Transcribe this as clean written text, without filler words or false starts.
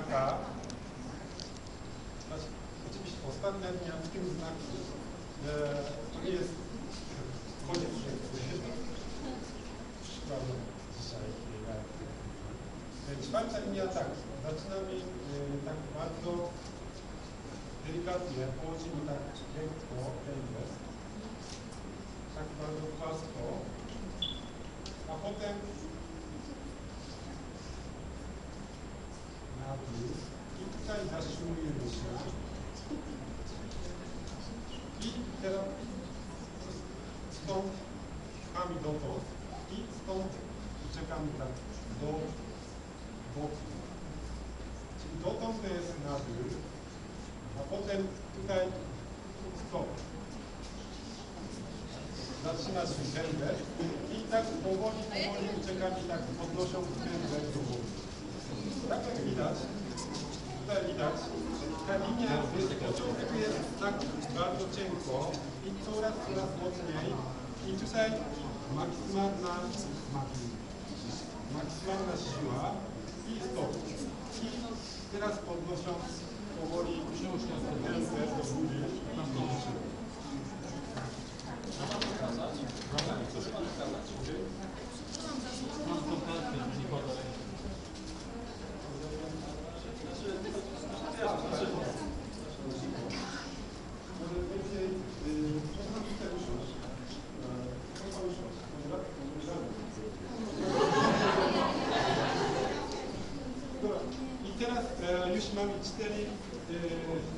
taka, znaczy, oczywiście ostatnia linia w tym znaku, to nie jest koniec dzisiaj. Czwarta linia tak, zaczynamy tak bardzo delikatnie, położymy tak lekko, tak bardzo płasko, a potem na dół i tutaj zatrzymujemy się. I teraz stąd pchamy dotąd i stąd uciekamy tak do boku. Czyli dotąd to jest na dół, a potem tutaj stop. Zaczynasz gębę i tak powoli uciekamy, tak podnosząc gębę do góry. Tak jak widać, tutaj widać, ta linia z początku jest tak bardzo cienko i coraz mocniej i tutaj maksymalna siła i stop. I teraz podnosząc powoli gębę do góry. Mam pokazać? Proszę pan pokazać? Mam tą kartkę, nie podaj. Może więcej, I teraz już mamy 4